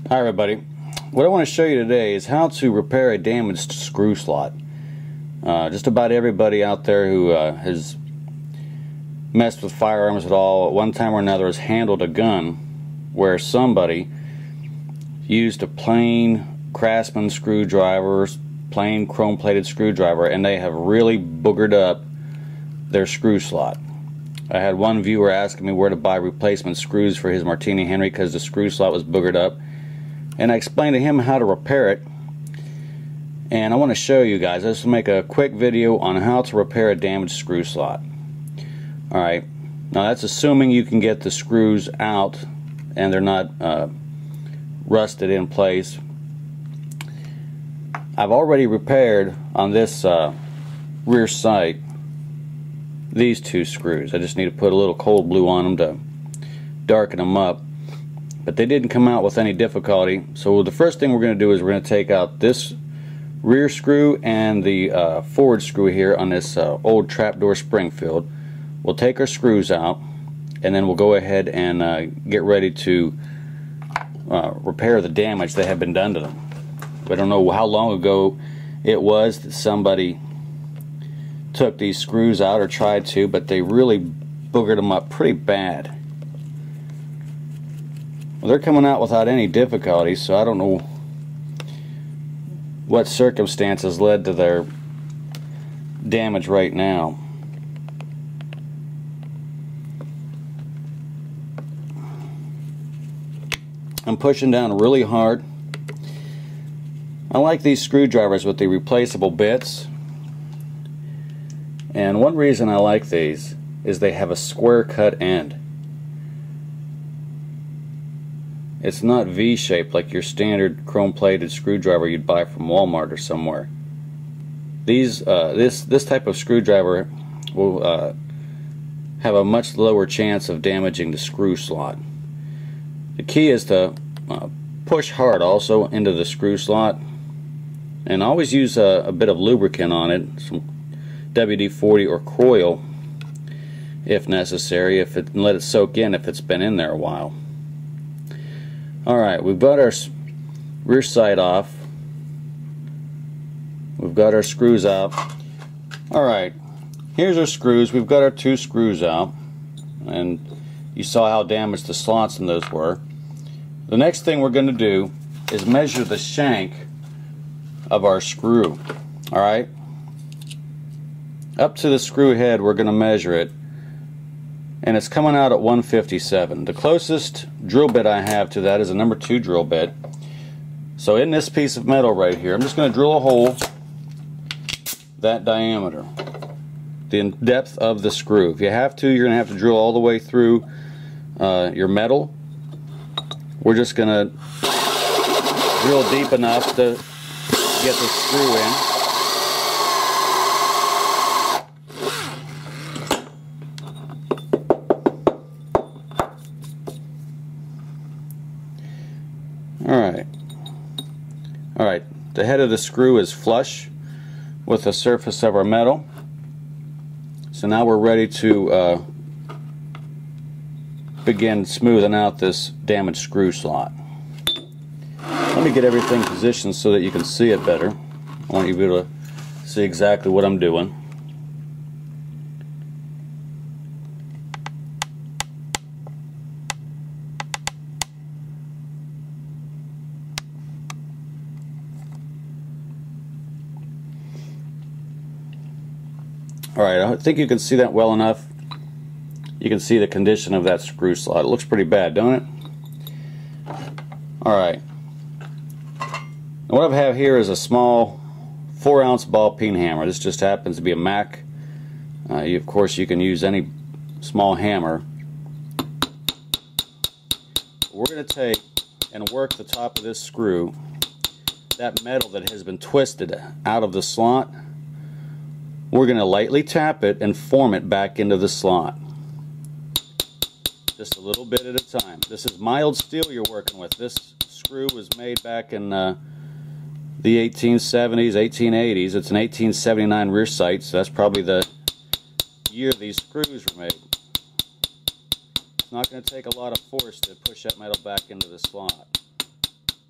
Hi everybody. What I want to show you today is how to repair a damaged screw slot. Just about everybody out there who has messed with firearms at all at one time or another has handled a gun where somebody used a plain Craftsman screwdriver, plain chrome-plated screwdriver, and they have really boogered up their screw slot. I had one viewer asking me where to buy replacement screws for his Martini Henry because the screw slot was boogered up. And I explained to him how to repair it, and I want to show you guys. I just make a quick video on how to repair a damaged screw slot. Alright, now that's assuming you can get the screws out and they're not rusted in place. I've already repaired on this rear sight these two screws. I just need to put a little cold blue on them to darken them up. But they didn't come out with any difficulty. So the first thing we're going to do is we're going to take out this rear screw and the forward screw here on this old trapdoor Springfield. We'll take our screws out, and then we'll go ahead and get ready to repair the damage that had been done to them. I don't know how long ago it was that somebody took these screws out or tried to, but they really boogered them up pretty bad. Well, they're coming out without any difficulty, so I don't know what circumstances led to their damage right now. I'm pushing down really hard. I like these screwdrivers with the replaceable bits, and one reason I like these is they have a square cut end. It's not V-shaped like your standard chrome-plated screwdriver you'd buy from Walmart or somewhere. These, this type of screwdriver will have a much lower chance of damaging the screw slot. The key is to push hard also into the screw slot, and always use a bit of lubricant on it, some WD-40 or Coil if necessary, and let it soak in if it's been in there a while. Alright, we've got our rear sight off. We've got our screws out. Alright, here's our screws. We've got our two screws out, and you saw how damaged the slots in those were. The next thing we're going to do is measure the shank of our screw. Alright, up to the screw head we're going to measure it, and it's coming out at 157. The closest drill bit I have to that is a number 2 drill bit. So in this piece of metal right here, I'm just going to drill a hole that diameter, the depth of the screw. If you have to, you're going to have to drill all the way through your metal. We're just going to drill deep enough to get the screw in. Alright, the head of the screw is flush with the surface of our metal. So now we're ready to begin smoothing out this damaged screw slot. Let me get everything positioned so that you can see it better. I want you to be able to see exactly what I'm doing. Alright, I think you can see that well enough. You can see the condition of that screw slot. It looks pretty bad, don't it? Alright. What I have here is a small 4-ounce ball peen hammer. This just happens to be a Mac. Of course, you can use any small hammer. We're going to take and work the top of this screw, that metal that has been twisted out of the slot. We're going to lightly tap it and form it back into the slot. Just a little bit at a time. This is mild steel you're working with. This screw was made back in the 1870s, 1880s. It's an 1879 rear sight, so that's probably the year these screws were made. It's not going to take a lot of force to push that metal back into the slot.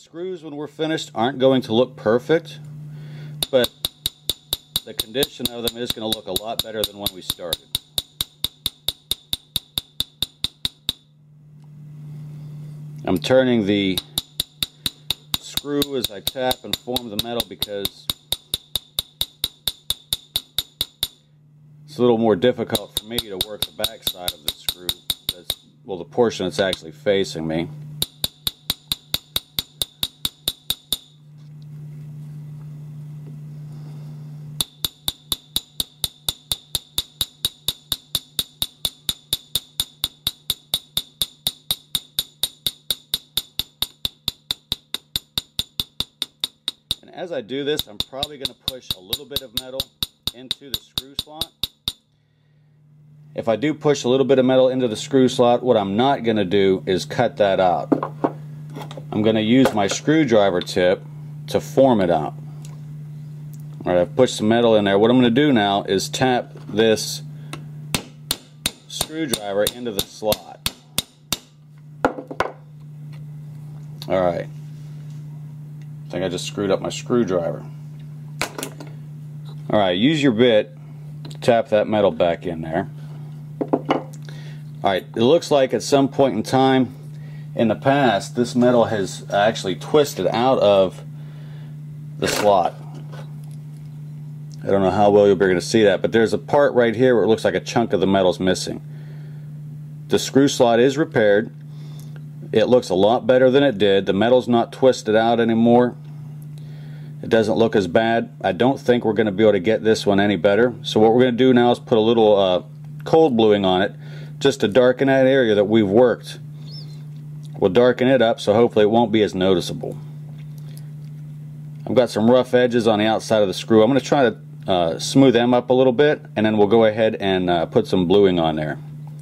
screws when we're finished aren't going to look perfect, but the condition of them is going to look a lot better than when we started. I'm turning the screw as I tap and form the metal because it's a little more difficult for me to work the back side of the screw. Well, the portion that's actually facing me. And as I do this, I'm probably going to push a little bit of metal into the screw slot. If I do push a little bit of metal into the screw slot, what I'm not going to do is cut that out. I'm going to use my screwdriver tip to form it out. Alright, I've pushed some metal in there. What I'm going to do now is tap this screwdriver into the slot. Alright. I think I just screwed up my screwdriver. Alright, use your bit to tap that metal back in there. Alright, it looks like at some point in time in the past this metal has actually twisted out of the slot. I don't know how well you'll be able to see that, but there's a part right here where it looks like a chunk of the metal's missing. The screw slot is repaired. It looks a lot better than it did. The metal's not twisted out anymore. It doesn't look as bad. I don't think we're going to be able to get this one any better. So what we're going to do now is put a little cold bluing on it, just to darken that area that we've worked. We'll darken it up so hopefully it won't be as noticeable. I've got some rough edges on the outside of the screw. I'm going to try to smooth them up a little bit, and then we'll go ahead and put some bluing on there.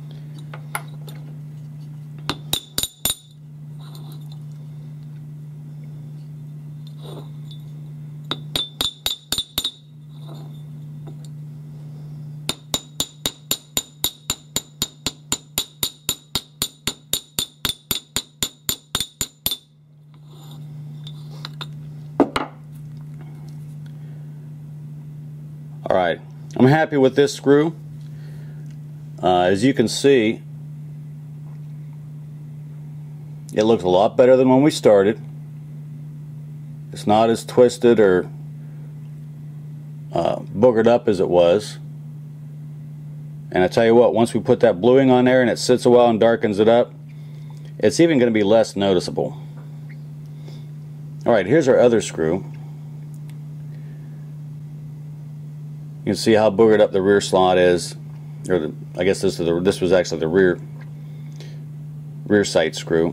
Alright, I'm happy with this screw. As you can see, it looks a lot better than when we started. It's not as twisted or boogered up as it was. And I tell you what, once we put that bluing on there and it sits a while and darkens it up, it's even going to be less noticeable. Alright, here's our other screw. You can see how boogered up the rear slot is, or I guess this was actually the rear sight screw.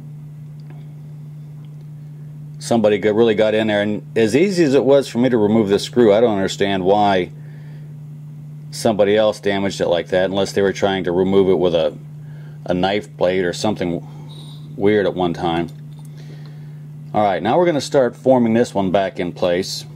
Somebody really got in there, and as easy as it was for me to remove this screw, I don't understand why somebody else damaged it like that, unless they were trying to remove it with a knife blade or something weird at one time. Alright, now we're going to start forming this one back in place.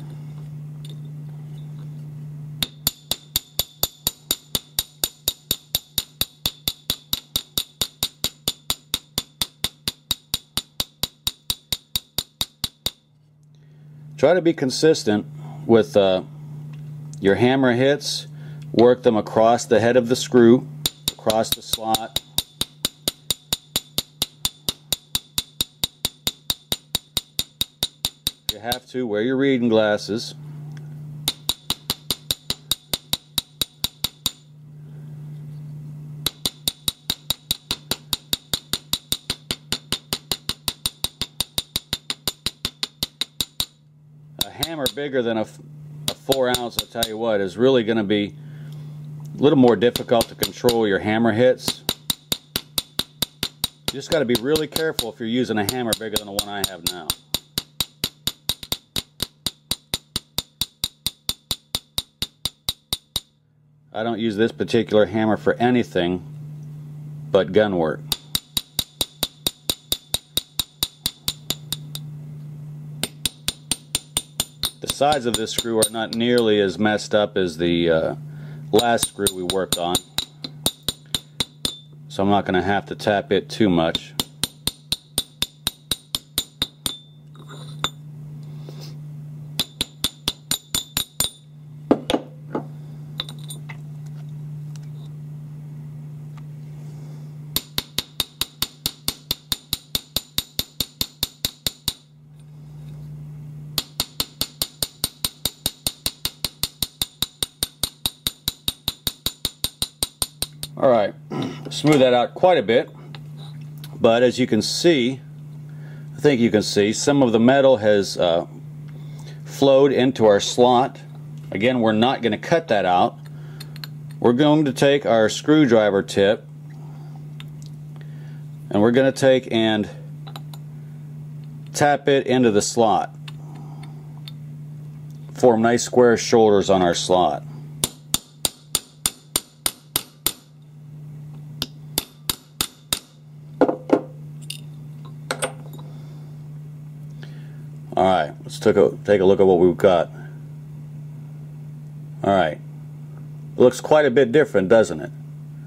Try to be consistent with your hammer hits. Work them across the head of the screw, across the slot. If you have to, wear your reading glasses. Hammer bigger than a 4 ounce, I'll tell you what, is really going to be a little more difficult to control your hammer hits. You just got to be really careful if you're using a hammer bigger than the one I have now. I don't use this particular hammer for anything but gun work. The sides of this screw are not nearly as messed up as the last screw we worked on, so I'm not going to have to tap it too much. Alright, smooth that out quite a bit, but as you can see, I think you can see, some of the metal has flowed into our slot. Again, we're not going to cut that out. We're going to take our screwdriver tip and we're going to take and tap it into the slot. Form nice square shoulders on our slot. Alright, let's take a look at what we've got. Alright, it looks quite a bit different, doesn't it?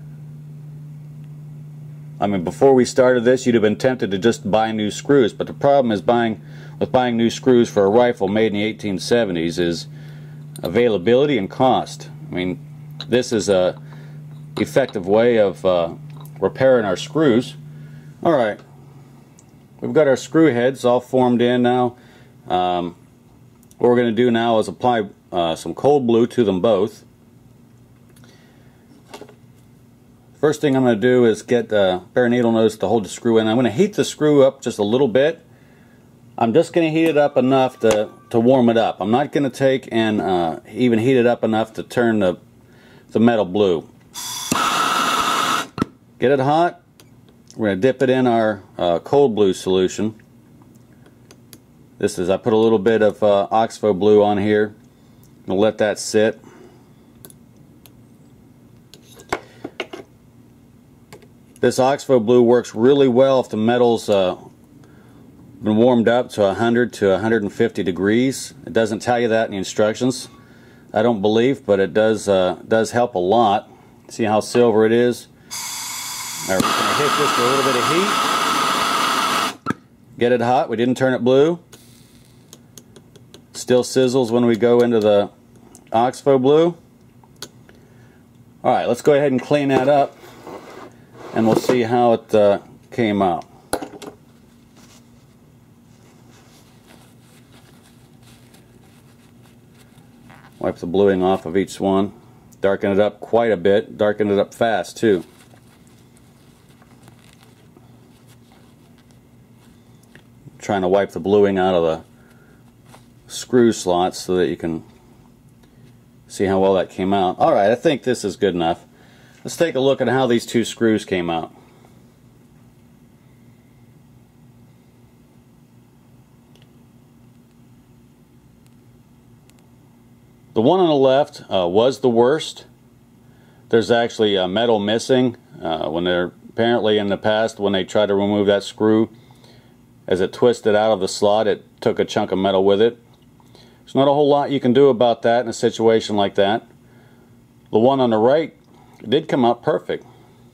I mean, before we started this, you'd have been tempted to just buy new screws, but the problem is buying new screws for a rifle made in the 1870s is availability and cost. I mean, this is a effective way of repairing our screws. Alright, we've got our screw heads all formed in now. What we're going to do now is apply some cold blue to them both. First thing I'm going to do is get a pair of needle nose to hold the screw in. I'm going to heat the screw up just a little bit. I'm just going to heat it up enough to warm it up. I'm not going to take and even heat it up enough to turn the metal blue. Get it hot. We're going to dip it in our cold blue solution. This is, I put a little bit of Oxbow blue on here. I'm going to let that sit. This Oxbow blue works really well if the metal's been warmed up to 100 to 150 degrees. It doesn't tell you that in the instructions, I don't believe, but it does help a lot. See how silver it is? All right, we're going to hit this with a little bit of heat. Get it hot. We didn't turn it blue. Still sizzles when we go into the Oxbow blue. Alright, let's go ahead and clean that up and we'll see how it came out. Wipe the bluing off of each one. Darken it up quite a bit. Darken it up fast too. Trying to wipe the bluing out of the screw slots so that you can see how well that came out. Alright, I think this is good enough. Let's take a look at how these two screws came out. The one on the left was the worst. There's actually metal missing. When they're apparently in the past, when they tried to remove that screw, as it twisted out of the slot, it took a chunk of metal with it. There's not a whole lot you can do about that in a situation like that. The one on the right did come out perfect.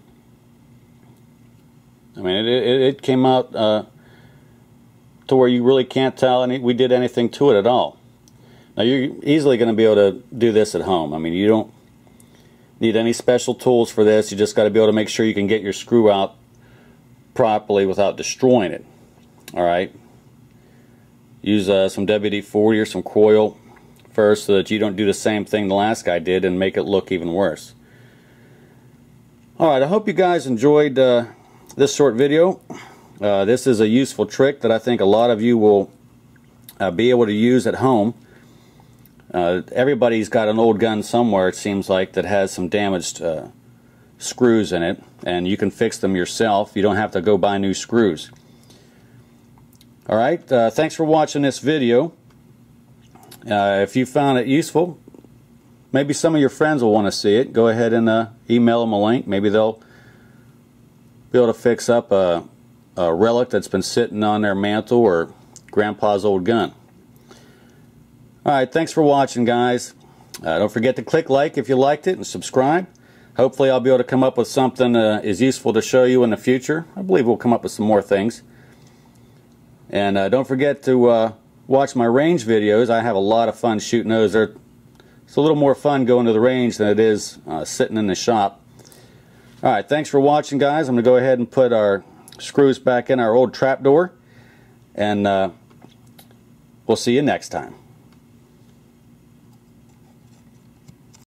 I mean, it came out to where you really can't tell we did anything to it at all. Now you're easily going to be able to do this at home. I mean, you don't need any special tools for this. You just got to be able to make sure you can get your screw out properly without destroying it. Alright, use some WD-40 or some coil first so that you don't do the same thing the last guy did and make it look even worse. Alright, I hope you guys enjoyed this short video. This is a useful trick that I think a lot of you will be able to use at home. Everybody's got an old gun somewhere, it seems like, that has some damaged screws in it, and you can fix them yourself. You don't have to go buy new screws. Alright, thanks for watching this video. If you found it useful, maybe some of your friends will want to see it. Go ahead and email them a link. Maybe they'll be able to fix up a relic that's been sitting on their mantle or Grandpa's old gun. Alright, thanks for watching, guys. Don't forget to click like if you liked it and subscribe. Hopefully I'll be able to come up with something as useful to show you in the future. I believe we'll come up with some more things. And don't forget to watch my range videos. I have a lot of fun shooting those. It's a little more fun going to the range than it is sitting in the shop. Alright, thanks for watching, guys. I'm going to go ahead and put our screws back in our old trapdoor. And we'll see you next time.